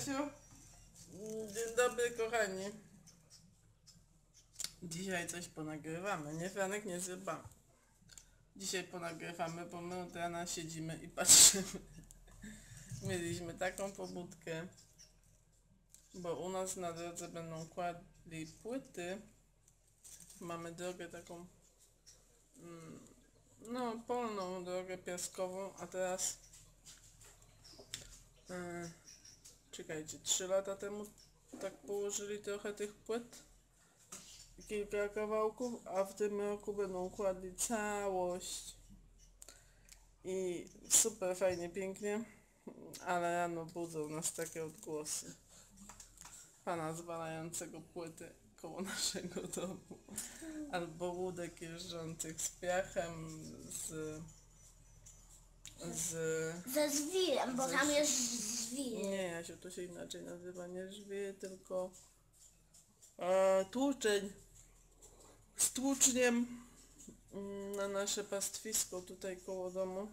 Jasiu. Dzień dobry, kochani. Dzisiaj coś ponagrywamy, nie Franek, nie Zyba. Dzisiaj ponagrywamy, bo my od rana siedzimy i patrzymy. Mieliśmy taką pobudkę, bo u nas na drodze będą kładli płyty. Mamy drogę taką, no polną drogę piaskową, a teraz czekajcie, 3 lata temu tak położyli trochę tych płyt, kilka kawałków, a w tym roku będą kładli całość i super fajnie, pięknie, ale rano budzą nas takie odgłosy pana zwalającego płyty koło naszego domu, albo łódek jeżdżących z piachem, ze żwirem, bo tam jest żwir. Nie, Jasiu, to się inaczej nazywa, nie żwir, tylko tłuczeń. Z tłuczniem na nasze pastwisko tutaj koło domu,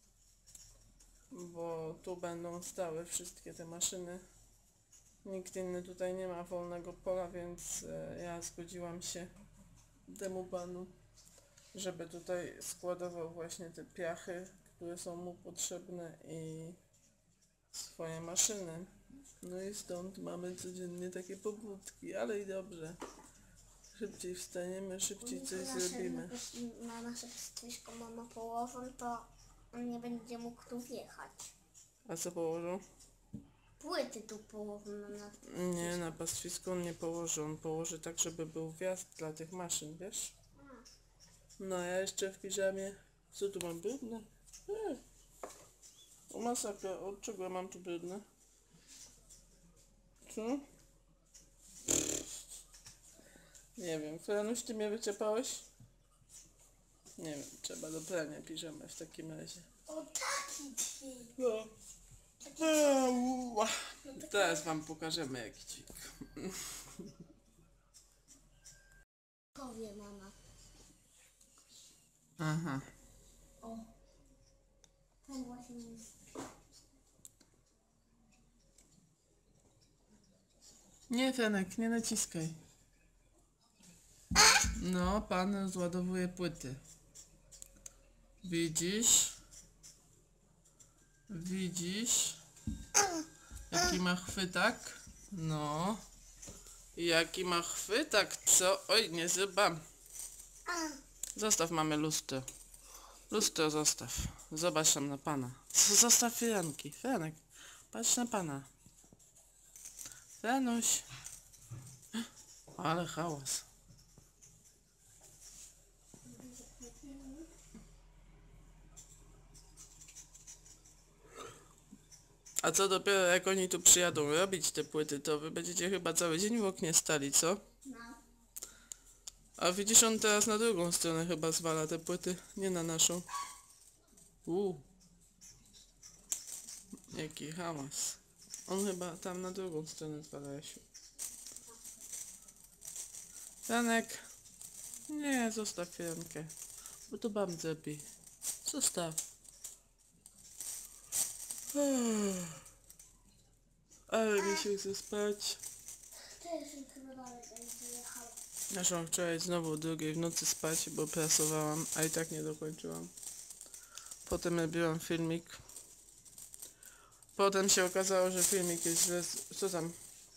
bo tu będą stały wszystkie te maszyny. Nikt inny tutaj nie ma wolnego pola, więc ja zgodziłam się temu panu, żeby tutaj składował właśnie te piachy, które są mu potrzebne, i swoje maszyny. No i stąd mamy codziennie takie pobudki, ale i dobrze. Szybciej wstaniemy, szybciej coś zrobimy. Na nasze pastwisko mama położą, to on nie będzie mógł tu wjechać. A co położą? Płyty tu położą na Nie, na pastwisko on nie położy. On położy tak, żeby był wjazd dla tych maszyn, wiesz? No ja jeszcze w piżamie. Co tu mam, brudne? O masakra, od czego ja mam tu brudne? Co? Nie wiem, Franuś, ty mnie wyciepałeś? Nie wiem, trzeba do prania piżamę w takim razie. O, taki dźwig. No. Teraz wam pokażemy, jaki dźwig. Powie mama. Aha. O. Ten właśnie jest. Nie, Franek, nie naciskaj. No, pan rozładowuje płyty. Widzisz? Widzisz? Jaki ma chwytak? No. Jaki ma chwytak, co? Oj, nie zrybam. Zostaw mamy lustro. Lustro zostaw. Zobacz tam na pana. Zostaw firanki. Franek, patrz na pana. Franuś. Ale hałas. A co dopiero jak oni tu przyjadą robić te płyty, to wy będziecie chyba cały dzień w oknie stali, co? No. A widzisz, on teraz na drugą stronę chyba zwala te płyty, nie na naszą. Jaki hałas. On chyba tam na drugą stronę zwala, Jasiu. Janek. Nie, zostaw firankę. Bo to bam zrobi. Zostaw. Ale mi się chce spać. Też chyba dalej będzie jechał. Naszłam wczoraj znowu o 2 w nocy spać, bo prasowałam, a i tak nie dokończyłam. Potem robiłam filmik. Potem się okazało, że filmik jest źle... Co tam?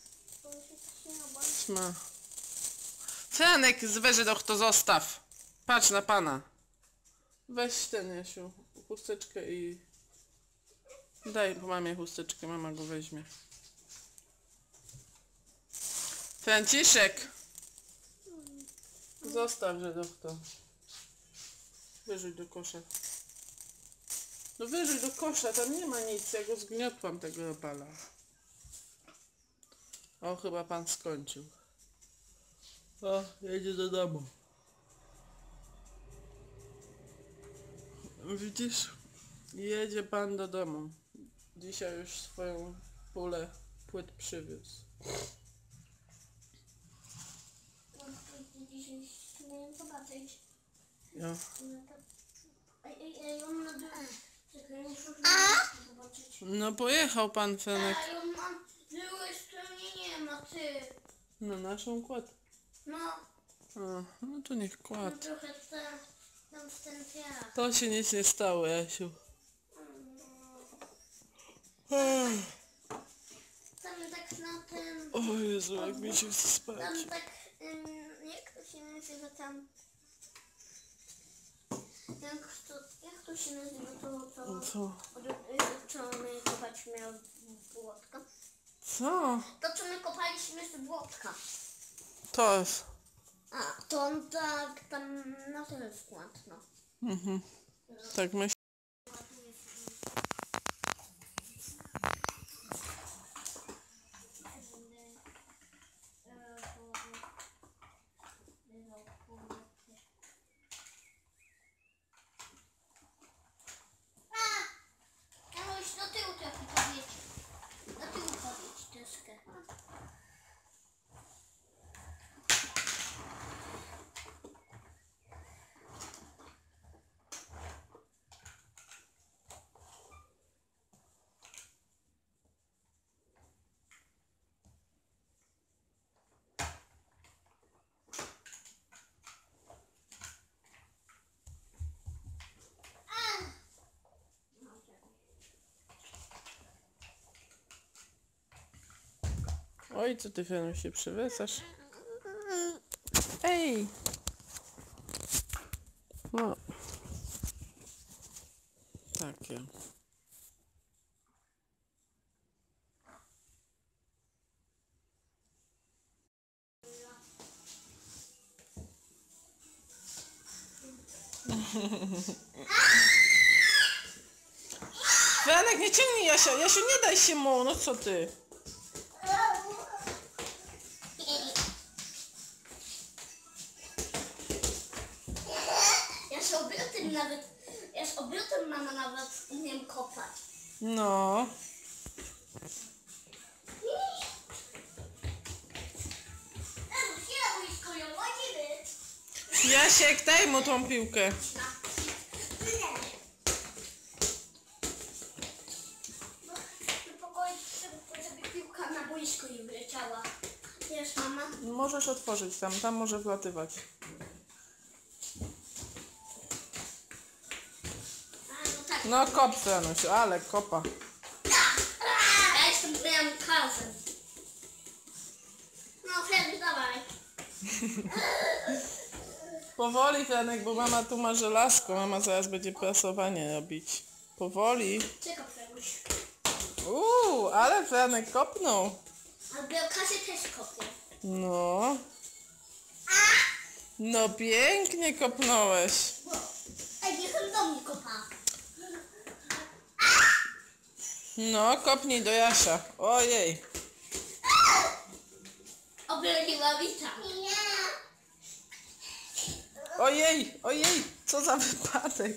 Trzyma. Franek, weź doch to zostaw! Patrz na pana! Weź ten, Jasiu, chusteczkę i... Daj mamie chusteczkę, mama go weźmie. Franciszek! Zostaw, że doch to. Wyrzuć do kosza. No wyrzuć do kosza, tam nie ma nic, ja go zgniotłam, tego robala. O, chyba pan skończył. O, jedzie do domu. Widzisz? Jedzie pan do domu. Dzisiaj już swoją pulę płyt przywiózł. Dzisiaj śmieję zobaczyć. Ja. Ja mam na dole. Czekaj, muszę zobaczyć. No pojechał pan, Franek. Ja ją mam Byłeś, to mnie nie ma, ty. Na naszą kład. No, No to niech kład. trochę tam w ten piach. To się nic nie stało, Jasiu. Tam tak na tym... O Jezu, jak mi się chce spać. Tam tak... jak to się nazywa tam? Jak to się nazywa to... Co? Co my kopać miał błotka? Co? To co my kopaliśmy z błotka. To jest. A, to on tak tam na ten wkład, no. Tak myślę. Janusz, do tyłu trochę podjedź. Do tyłu podjedź troszkę. Oj, co ty, Fionu, się przywesasz? Ej! No. Takie. Franek, nie ciągnij Jasia! Jasiu, nie daj się mu! No co ty? Ja z obrotem mama nawet umiem kopać. No. Jasiek, daj mu tą piłkę. Żeby piłka na boisko nie wleciała. Wiesz, mama? Możesz otworzyć tam może wlatywać. A, no tak. No kop, Franusiu, ale kopa. Ja jestem bramkarzem. No, Freddy, dawaj. Powoli, Franek, bo mama tu ma żelazko. Mama zaraz będzie prasowanie robić. Powoli. Czekaj, Freduś. Ale Franek kopnął. A bramkarze też kopią. No. No pięknie kopnąłeś. Ej, niech on do mnie kopa. No, kopnij do Jasia. Ojej. Obroniła Wita. Ojej, ojej, co za wypadek.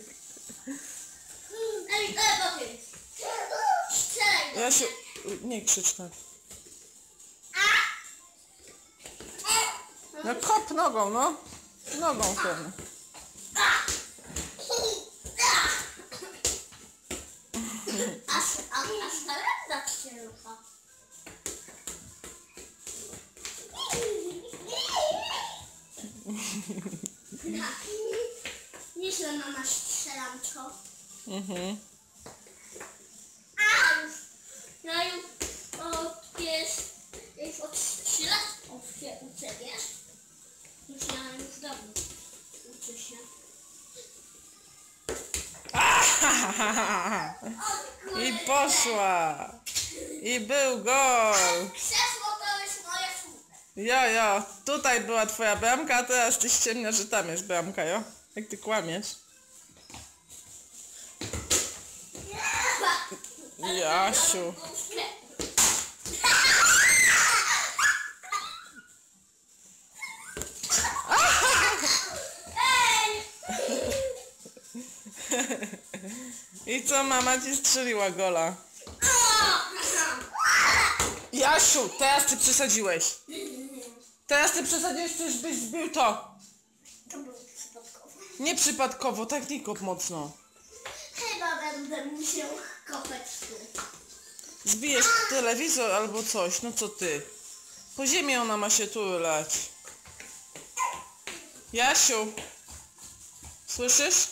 Ej, daj bokiem. Strzelaj go. Jasiu, nie krzycz tak. No kop nogą, no. Nogą pewnie. A starenda się rucha. Nieźle mama strzelanko. Ja już od 3 lat się uczę, wiesz? Ja już dawno uczę się. I poszła. I był gol. Krzesło to jest moje słupy. Jo, tutaj była twoja bramka, a teraz ty ściemniasz, że tam jest bramka, jo? Jak ty kłamiesz? Jasiu. I co, mama ci strzeliła gola? Jasiu, teraz ty przesadziłeś. Teraz ty przesadziłeś, przecież byś zbił to. To było przypadkowo. Nie przypadkowo, tak nie kop mocno. Chyba będę musiał kopać tu. Zbijesz telewizor albo coś, no co ty? Po ziemi ona ma się turlać. Jasiu, słyszysz?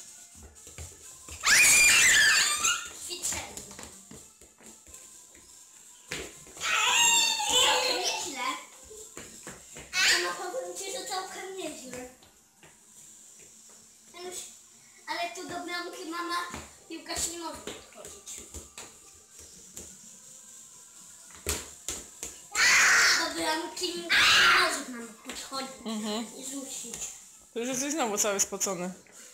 Ćwiczenie. Całkiem nieźle. No powiem ci, że całkiem nieźle. Janusz, ale tu do bramki mama piłkarz nie może podchodzić. Do bramki nie może mama podchodzić i rzucić. To już jesteś znowu cały spocony.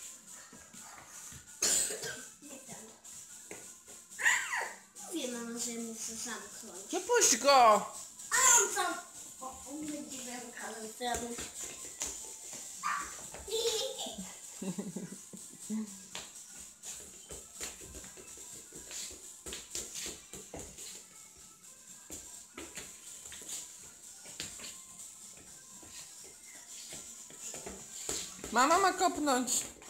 Mówię mama, że muszę zamknąć. No puść go! A on sam... O, on będzie zamknął. Zrobił. Mama ma kopnąć.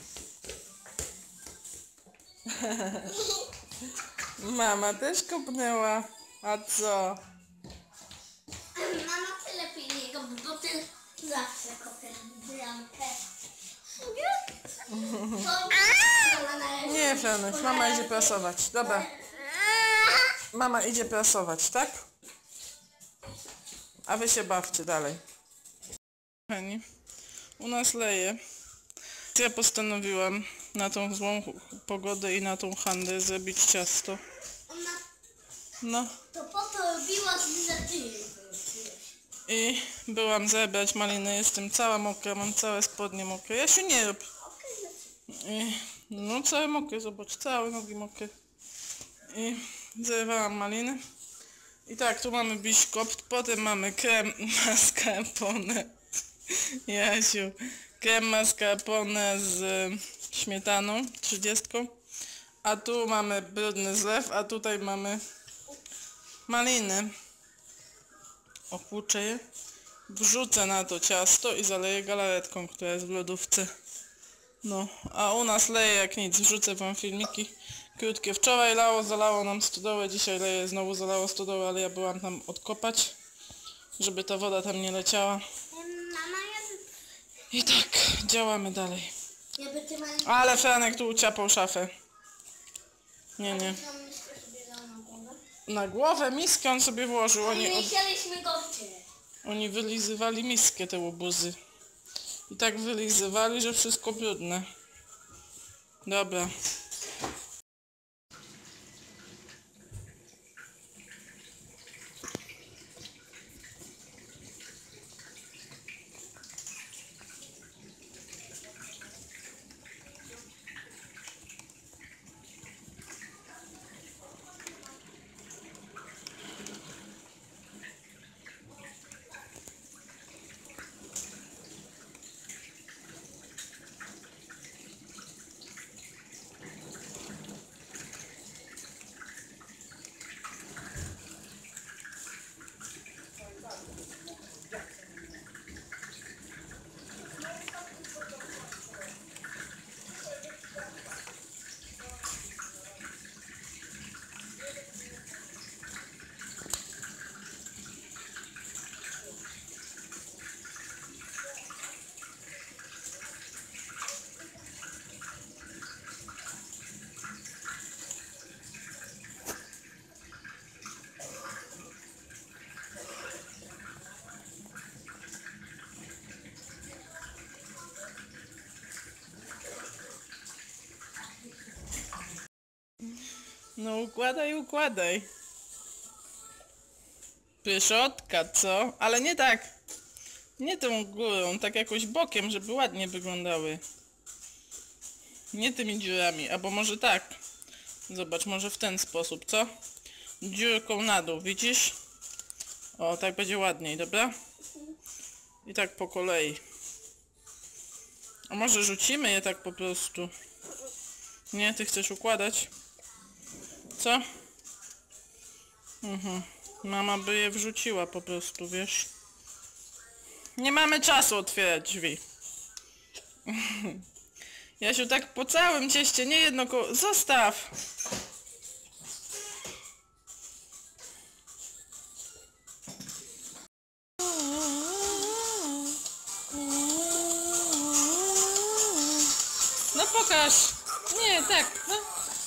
Mama też kopnęła. A co? Mama, ty lepiej nie go, bo ty zawsze kopiesz bramkę. Nie, Franuś, mama idzie prasować. Dobra. Mama idzie prasować, tak? A wy się bawcie dalej. Kochani, u nas leje. Ja postanowiłam na tą złą pogodę i na tą handlę zrobić ciasto. Ona No to po to robiła, że ty i byłam zebrać maliny. Jestem cała mokra, mam całe spodnie mokre. Jasiu, nie rób. I, no całe mokre, zobacz, całe nogi mokre. I zerwałam maliny. I tak, tu mamy biszkopt, potem mamy krem mascarpone. Jasiu, krem mascarpone z śmietaną 30. A tu mamy brudny zlew, a tutaj mamy maliny. Opłuczę je, wrzucę na to ciasto i zaleję galaretką, która jest w lodówce. No, a u nas leje jak nic. Wrzucę wam filmiki krótkie. Wczoraj lało, zalało nam stodołę, dzisiaj leje, znowu zalało stodołę, ale ja byłam tam odkopać, żeby ta woda tam nie leciała. Mama, I tak, działamy dalej. ja by ty maliny... Ale Franek tu uciapał szafę. Nie. Na głowę miskę on sobie włożył. Nie chcieliśmy goście. Oni wylizywali miskę, te łobuzy. I tak wylizywali, że wszystko brudne. Dobra. No układaj. Pyszotka, co? Ale nie tak. Nie tą górą, tak jakoś bokiem, żeby ładnie wyglądały. Nie tymi dziurami, albo może tak. Zobacz, może w ten sposób, co? Dziurką na dół, widzisz? O, tak będzie ładniej, dobra? I tak po kolei. A może rzucimy je tak po prostu? Nie, ty chcesz układać? Co? Mama by je wrzuciła po prostu, wiesz? Nie mamy czasu otwierać drzwi. Jasiu, tak po całym cieście, nie jedno koło... Zostaw! pokaż. Nie, tak, no.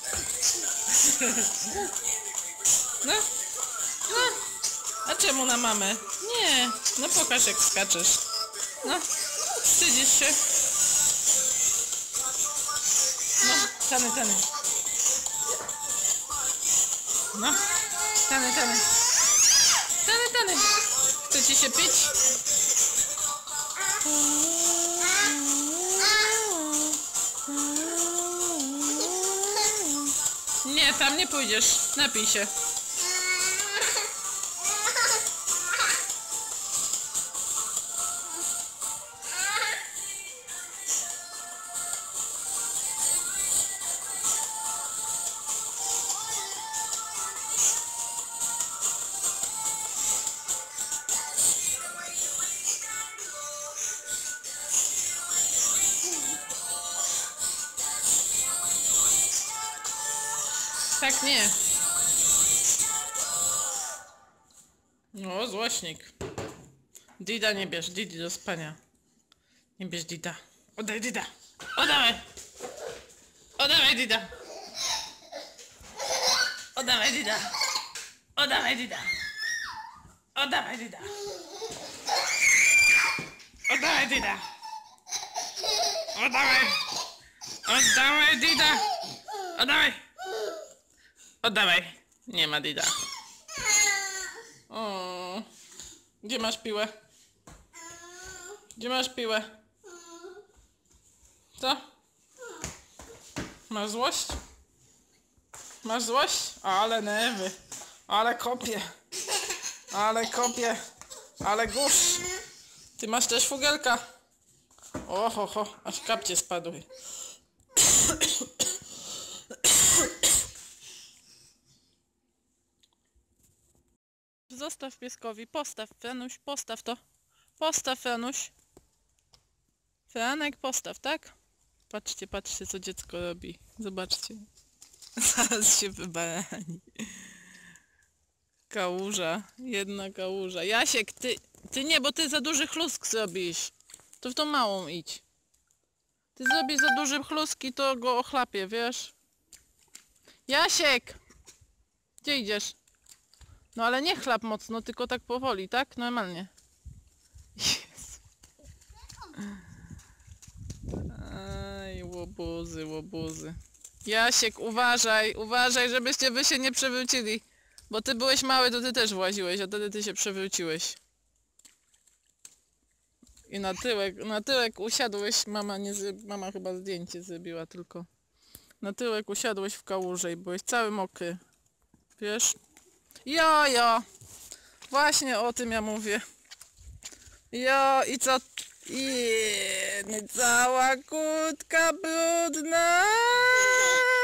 No. No. A czemu na mamę? Nie. No pokaż jak skaczesz. No. Wstydzisz się. No. Tany, tany. No. Tany, tany. Tany, tany. Chce ci się pić? Nie, tam nie pójdziesz. Napij się. Tak nie. No, złośnik. Dida nie bierz, Didi do spania. Nie bierz Dida. Oddaj Dida. Oddawaj. Oddawaj Dida. Oddawaj Dida. Oddawaj Dida. Oddawaj Dida. Oddawaj Dida. Oddawaj. Oddawaj Dida. Oddawaj. Oddawaj. Nie ma Dida. O. Gdzie masz piłę? Gdzie masz piłę? Co? Masz złość? Masz złość? Ale nerwy. Ale kopie. Ale kopie. Ale gusz. Ty masz też fugelka. Oho, aż kapcie spadły. Zostaw pieskowi, postaw, Franuś, postaw to. Postaw, Franuś. Franek, postaw, tak? Patrzcie, patrzcie, co dziecko robi. Zobaczcie. Zaraz się wybarani. Kałuża, jedna kałuża. Jasiek, ty nie, bo ty za duży chlusk zrobisz. To w tą małą idź. Ty zrobisz za duży chlusk i to go ochlapie, wiesz? Jasiek! Gdzie idziesz? No ale nie chlap mocno, tylko tak powoli, tak? Normalnie. Jezu. Aj, łobuzy, łobuzy. Jasiek, uważaj, uważaj, żebyście wy się nie przewrócili. Bo ty byłeś mały, to ty też właziłeś, a wtedy ty się przewróciłeś. I na tyłek usiadłeś, mama chyba zdjęcie zrobiła tylko. Na tyłek usiadłeś w kałuży i byłeś cały mokry. Wiesz? Jo! Właśnie o tym ja mówię. Jo, i co? Cała kurtka brudna.